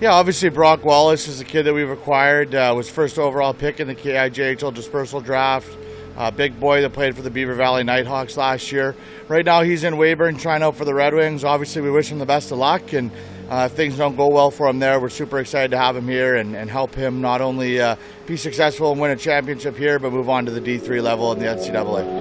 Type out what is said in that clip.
Yeah, obviously Brock Wallace is a kid that we've acquired. Was first overall pick in the KIJHL Dispersal Draft. Big boy that played for the Beaver Valley Nighthawks last year. Right now he's in Weyburn trying out for the Red Wings. Obviously we wish him the best of luck, and if things don't go well for him there, we're super excited to have him here and help him not only be successful and win a championship here, but move on to the D3 level in the NCAA.